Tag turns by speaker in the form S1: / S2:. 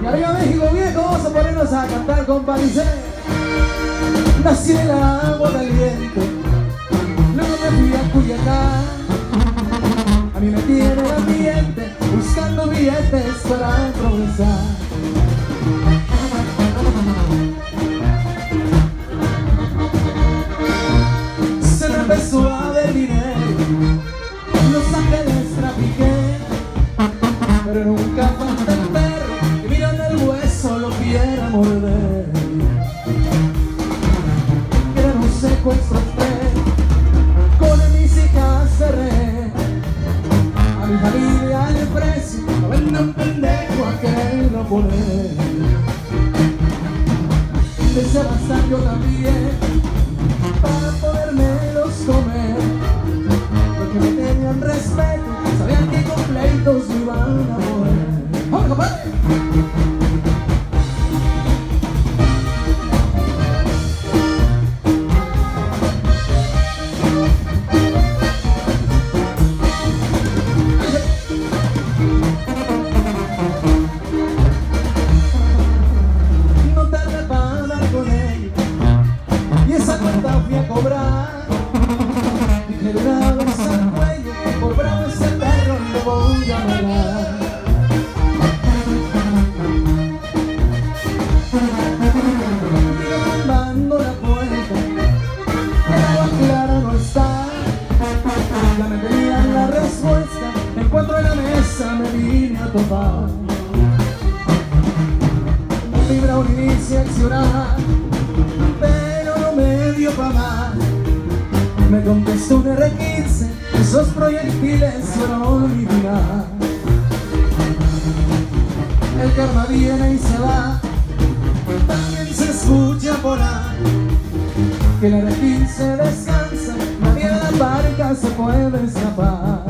S1: Y arriba México viejo, vamos a ponernos a cantar, compa, dice: nací en el agua caliente, luego me fui a Culiacán. A mí me tiene el ambiente buscando billetes para progresar. Se me empezó a ver dinero, Los Ángeles trafiqué, pero nunca falta el perro que mirando el hueso lo quiera morder. Era un secuestro con mis hijas cerré. A mi familia le precio, no venda un pendejo a quererlo poner. Empecé a avanzar yo también para podérmelos comer, porque me tenían respeto, sabían que con pleitos me iban a morir. ¡Vamos, compadre! Fui a cobrar, dije de una vez al cuello, por bravo ese perro lo voy a matar. Vino tumbando la puerta, el agua clara no está. Ya me tenían la respuesta, en cuanto a la mesa me vine a topar. Mi brownie inicia a accionar, pa' más. Me contestó un R15, esos proyectiles fueron mi final. El karma viene y se va, también se escucha por ahí que el R15 descansa, nadie de la barca se puede escapar.